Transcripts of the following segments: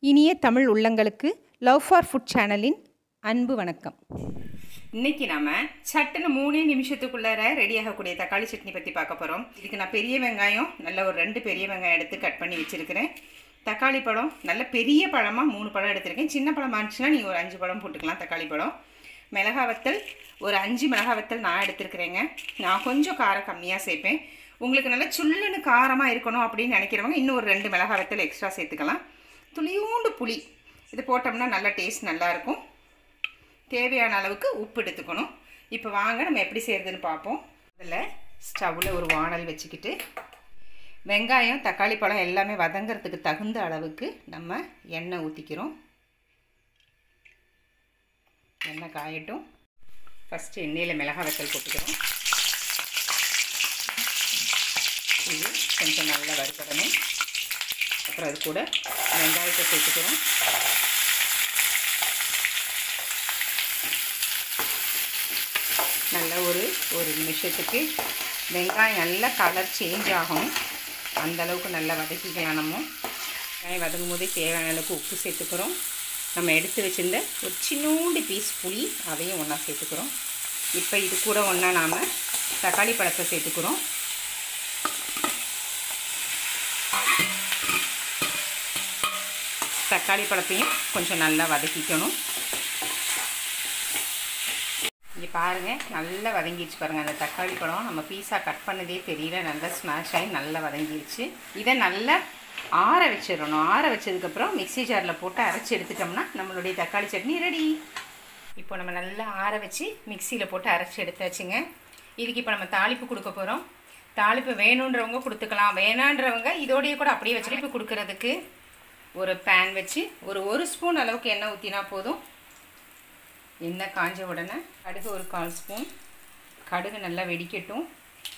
இனிய தமிழ் உள்ளங்களுக்கு love for food சேனலின் அன்பு வணக்கம். இன்றைக்கி நம்ம சட்டுன்னு 3 நிமிஷத்துக்குள்ளார ரெடி ஆகக்கூடிய தக்காளி சட்னி பற்றி பார்க்க போகிறோம். இதுக்கு நான் பெரிய வெங்காயம் நல்ல ஒரு 2 பெரிய வெங்காயம் எடுத்து கட் பண்ணி வச்சுருக்கிறேன். தக்காளி பழம் நல்ல பெரிய பழமாக 3 பழம் எடுத்திருக்கேன். சின்ன பழமாக இருந்துச்சுன்னா நீங்கள் ஒரு 5 பழம் போட்டுக்கலாம். தக்காளி பழம், மிளகா வத்தல் ஒரு 5 மிளகா வத்தல் நான் எடுத்துருக்கிறேங்க. நான் கொஞ்சம் காரம் கம்மியாக சேர்ப்பேன். உங்களுக்கு நல்லா சுள்ளுன்னு காரமாக இருக்கணும் அப்படின்னு நினைக்கிறவங்க இன்னும் ஒரு 2 மிளகா வத்தல் எக்ஸ்ட்ரா சேர்த்துக்கலாம். துளியூண்டு புளி இது போட்டோம்னா நல்லா டேஸ்ட் நல்லாயிருக்கும். தேவையான அளவுக்கு உப்பு எடுத்துக்கணும். இப்போ வாங்க நம்ம எப்படி செய்கிறதுன்னு பார்ப்போம். அதில் ஸ்டவ்வில் ஒரு வானல் வச்சுக்கிட்டு வெங்காயம் தக்காளி பழம் எல்லாமே வதங்கிறதுக்கு தகுந்த அளவுக்கு நம்ம எண்ணெய் ஊற்றிக்கிறோம். எண்ணெய் காயட்டும். ஃபஸ்ட்டு எண்ணெயில் மிளகாய் வத்தல் போட்டுக்கிறோம். இது கொஞ்சம் நல்லா வறுக்கணும். அப்புறம் அது கூட வெங்காயத்தை சேர்த்துக்கிறோம். நல்லா ஒரு நிமிஷத்துக்கு வெங்காயம் நல்லா கலர் சேஞ்ச் ஆகும். அந்தளவுக்கு நல்லா வதக்கிக்கலாம். நம்ம வெங்காயம் வதங்கும் போதே தேவையான அளவுக்கு உப்பு சேர்த்துக்கிறோம். நம்ம எடுத்து வச்சுருந்த ஒரு சின்னூண்டு பீஸ் புளி அதையும் ஒன்றா சேர்த்துக்கிறோம். இப்போ இது கூட ஒன்றா நாம் தக்காளி பழத்தை சேர்த்துக்கிறோம். தக்காளி பழத்தையும் கொஞ்சம் நல்லா வதக்கிக்கணும். இங்கே பாருங்கள், நல்லா வதங்கிடுச்சு பாருங்கள். அந்த தக்காளி பழம் நம்ம பீஸா கட் பண்ணதே தெரியல, நல்லா ஸ்மாஷ் ஆகி நல்லா வதங்கிடுச்சு. இதை நல்லா ஆற வச்சிடணும். ஆற வச்சதுக்கப்புறம் மிக்ஸி ஜாரில் போட்டு அரைச்சி எடுத்துட்டோம்னா நம்மளுடைய தக்காளி சட்னி ரெடி. இப்போ நம்ம நல்லா ஆற வச்சு மிக்சியில் போட்டு அரைச்சி எடுத்தாச்சுங்க. இதுக்கு இப்போ நம்ம தாளிப்பு கொடுக்க போகிறோம். தாளிப்பு வேணுன்றவங்க கொடுத்துக்கலாம், வேணான்றவங்க இதோடையே கூட அப்படியே வச்சுட்டு இப்போ கொடுக்கறதுக்கு ஒரு பேன் வச்சு ஒரு ஸ்பூன் அளவுக்கு எண்ணெய் ஊற்றினா போதும். எண்ணெய் காஞ்ச உடனே கடுகு ஒரு 1/4 ஸ்பூன். கடுகு நல்லா வெடிக்கட்டும்.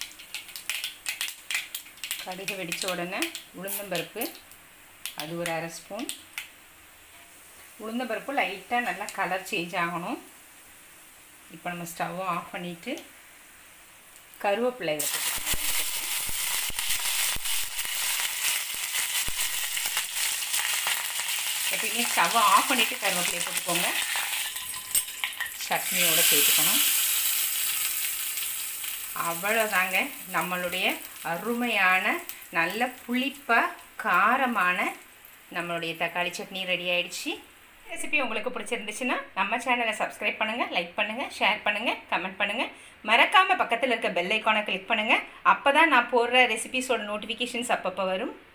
கடுகு வெடித்த உடனே உளுந்தம்பருப்பு அது ஒரு 1/2 ஸ்பூன். உளுந்தம்பருப்பு லைட்டாக நல்லா கலர் சேஞ்ச் ஆகணும். இப்போ நம்ம ஸ்டவ்வை ஆஃப் பண்ணிவிட்டு கருவேப்பிலை போட்டுக்கணும். எப்பயுமே ஸ்டவ்வை ஆஃப் பண்ணிவிட்டு கருவேப்பிலையை போட்டுக்கோங்க. சட்னியோடு சேர்த்துக்கணும். அவ்வளோதாங்க, நம்மளுடைய அருமையான நல்ல புளிப்பாக காரமான நம்மளுடைய தக்காளி சட்னி ரெடி ஆகிடுச்சு. ரெசிபி உங்களுக்கு பிடிச்சிருந்துச்சுன்னா நம்ம சேனலை சப்ஸ்கிரைப் பண்ணுங்கள், லைக் பண்ணுங்கள், ஷேர் பண்ணுங்கள், கமெண்ட் பண்ணுங்கள். மறக்காமல் பக்கத்தில் இருக்க பெல் ஐக்கானை கிளிக் பண்ணுங்கள். அப்போ தான் நான் போடுற ரெசிபிஸோட நோட்டிஃபிகேஷன்ஸ் அப்பப்போ வரும்.